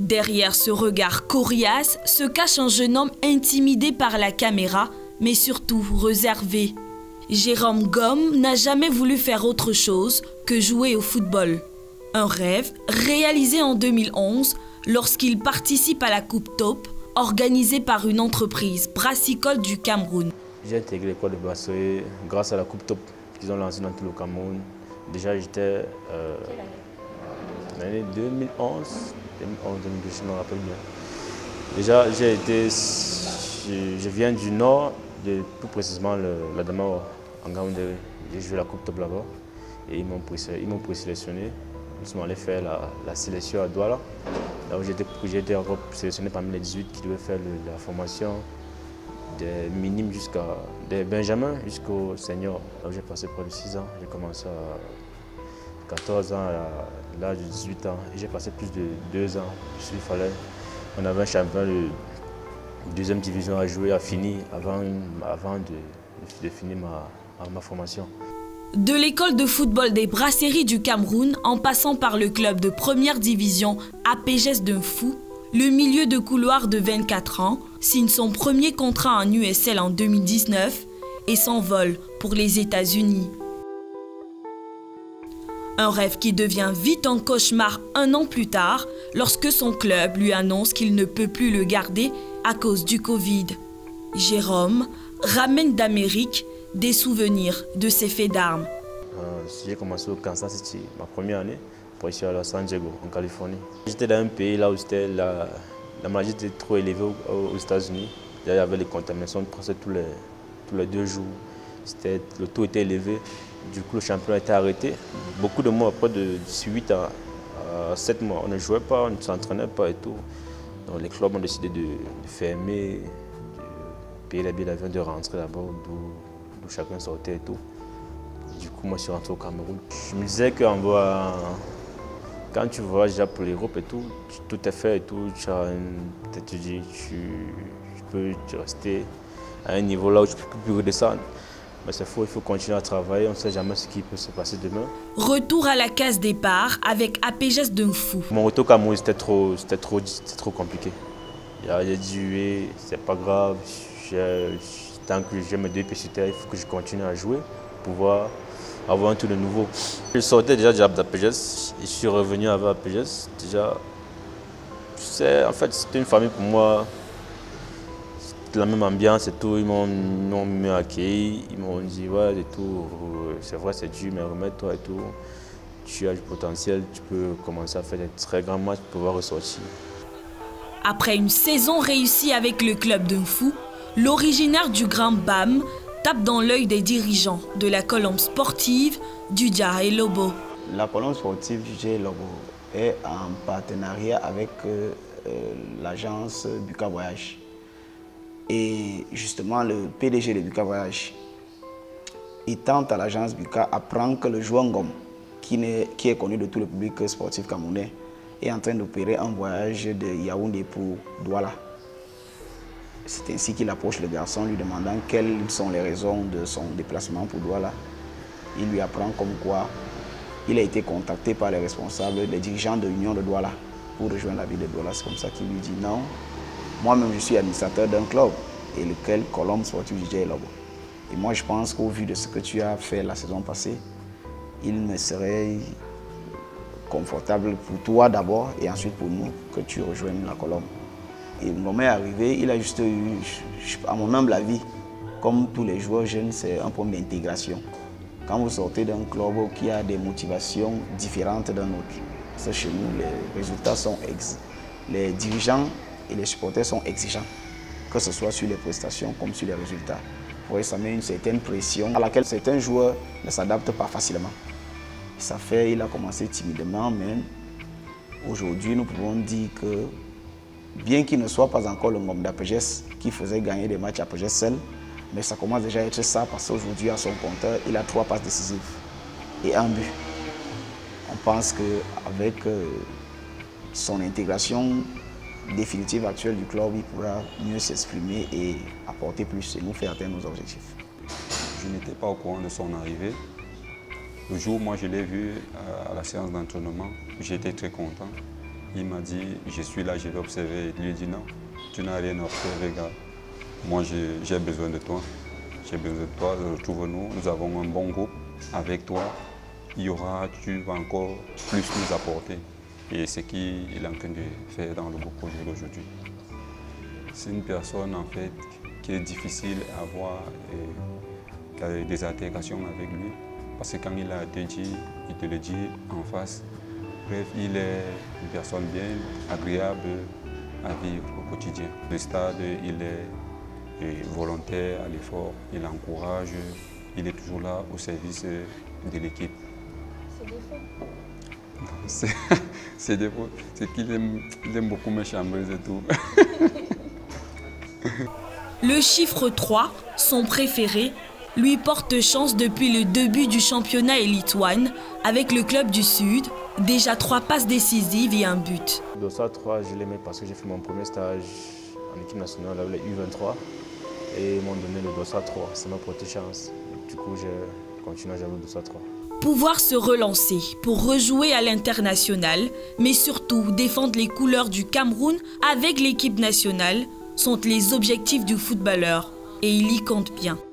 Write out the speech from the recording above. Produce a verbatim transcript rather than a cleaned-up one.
Derrière ce regard coriace se cache un jeune homme intimidé par la caméra, mais surtout réservé. Jérôme Gomme n'a jamais voulu faire autre chose que jouer au football. Un rêve réalisé en deux mille onze lorsqu'il participe à la Coupe Top, organisée par une entreprise brassicole du Cameroun. J'ai intégré l'école de brasserie grâce à la Coupe Top qu'ils ont lancée dans tout le Cameroun. Déjà, j'étais euh, en l'année deux mille onze, deux mille onze, deux mille douze, je me rappelle bien. Déjà, j'ai été, je, je viens du nord, de, plus précisément le, la Damao, en Gaoundéré. J'ai joué la Coupe Top là-bas et ils m'ont présélectionné. Ils sont allés faire la, la sélection à Douala, là où j'ai été encore sélectionné parmi les dix-huit qui devaient faire le, la formation des minimes jusqu'à des benjamins jusqu'au senior. Là où j'ai passé près de six ans, j'ai commencé à quatorze ans à l'âge de dix-huit ans et j'ai passé plus de deux ans. Il fallait, on avait un champion de deuxième division à jouer, à finir avant, avant de, de finir ma, ma formation. De l'école de football des brasseries du Cameroun, en passant par le club de première division A P G S d'Unfou, le milieu de couloir de vingt-quatre ans signe son premier contrat en U S L en deux mille dix-neuf et s'envole pour les États-Unis. Un rêve qui devient vite un cauchemar un an plus tard, lorsque son club lui annonce qu'il ne peut plus le garder à cause du Covid. Jérôme ramène d'Amérique des souvenirs de ses faits d'armes. Euh, j'ai commencé au Kansas City, ma première année, pour ici à San Diego, en Californie. J'étais dans un pays là où la, la maladie était trop élevée aux, aux États-Unis. Il y avait les contaminations presque tous les, tous les deux jours. Le taux était élevé. Du coup, le championnat a été arrêté. Beaucoup de mois après, de huit à, à sept mois, on ne jouait pas, on ne s'entraînait pas et tout. Donc, les clubs ont décidé de, de fermer, de payer les billets d'avion, de rentrer là-bas, d'où chacun sortait et tout. Du coup, moi, je suis rentré au Cameroun. Je me disais que va, quand tu voyages déjà pour l'Europe et tout, tout est fait et tout, tu, as une, tu, dis, tu, tu peux tu rester à un niveau là où tu ne peux plus redescendre. Mais c'est faux, il faut continuer à travailler, on ne sait jamais ce qui peut se passer demain. Retour à la case départ avec A P G S d'Unfou. Mon retour au Cameroun, c'était trop, trop, trop compliqué. J'ai dit, oui, c'est pas grave, tant que j'ai mes deux pieds sur terre, il faut que je continue à jouer pour pouvoir avoir un tour de nouveau. Je sortais déjà de l'A P G S, je suis revenu avec A P G S. Déjà, en fait, c'était une famille pour moi. La même ambiance et tout, ils m'ont mieux accueilli, ils m'ont dit ouais et tout, c'est vrai c'est dur mais remets-toi et tout, tu as du potentiel, tu peux commencer à faire des très grands matchs pour pouvoir ressortir. Après une saison réussie avec le club d'Unfou, l'originaire du Grand Bam tape dans l'œil des dirigeants de la colombe sportive du Djahaï Lobo. La colombe sportive du Djahaï Lobo est en partenariat avec euh, l'agence Buka Voyage. Et justement, le P D G de Buka Voyage, il tente à l'agence Buka apprend que le joueur Ngom, qui est, qui est connu de tout le public sportif camerounais, est en train d'opérer un voyage de Yaoundé pour Douala. C'est ainsi qu'il approche le garçon, lui demandant quelles sont les raisons de son déplacement pour Douala. Il lui apprend comme quoi il a été contacté par les responsables, les dirigeants de l'Union de Douala pour rejoindre la ville de Douala. C'est comme ça qu'il lui dit non. Moi-même, je suis administrateur d'un club, et lequel Colombe Sportif du Djahaï Lobo. Et moi, je pense qu'au vu de ce que tu as fait la saison passée, il me serait confortable pour toi d'abord, et ensuite pour nous, que tu rejoignes la Colombe. Et le moment est arrivé, il a juste eu, à mon humble avis, comme tous les joueurs jeunes, c'est un problème d'intégration. Quand vous sortez d'un club qui a des motivations différentes d'un autre, ça chez nous, les résultats sont ex. Les dirigeants et les supporters sont exigeants, que ce soit sur les prestations comme sur les résultats. Vous voyez, ça met une certaine pression à laquelle certains joueurs ne s'adaptent pas facilement. Ça fait, il a commencé timidement, mais aujourd'hui, nous pouvons dire que, bien qu'il ne soit pas encore le Ngom d'A P G S qui faisait gagner des matchs à A P G S seul, mais ça commence déjà à être ça parce qu'aujourd'hui, à son compteur, il a trois passes décisives et un but. On pense qu'avec euh, son intégration définitive actuelle du club, il pourra mieux s'exprimer et apporter plus et nous faire atteindre nos objectifs. Je n'étais pas au courant de son arrivée. Le jour où moi je l'ai vu à la séance d'entraînement, j'étais très content. Il m'a dit, je suis là, je vais observer. Je lui ai dit non, tu n'as rien à observer, gars. Moi, j'ai besoin de toi. J'ai besoin de toi, retrouve-nous. Nous avons un bon groupe. Avec toi, il y aura, tu vas encore plus nous apporter. Et c'est ce qu'il est en train de faire dans le groupe aujourd'hui. C'est une personne en fait qui est difficile à avoir et qui a des altercations avec lui. Parce que quand il a été dit, il te le dit en face. Bref, il est une personne bien agréable à vivre au quotidien. Le stade, il est volontaire à l'effort, il encourage, il est toujours là au service de l'équipe. C'est défaut? C'est défaut. C'est qu'il aime, il aime beaucoup mes chambres et tout. Le chiffre trois, son préféré, lui porte chance depuis le début du championnat Elite One avec le club du Sud. Déjà trois passes décisives et un but. Dossa trois, je l'aimais parce que j'ai fait mon premier stage en équipe nationale avec les U vingt-trois et ils m'ont donné le Dossa trois. Ça m'a porté chance. Du coup, j'ai continué à jouer le Dossa trois. Pouvoir se relancer pour rejouer à l'international, mais surtout défendre les couleurs du Cameroun avec l'équipe nationale sont les objectifs du footballeur et il y compte bien.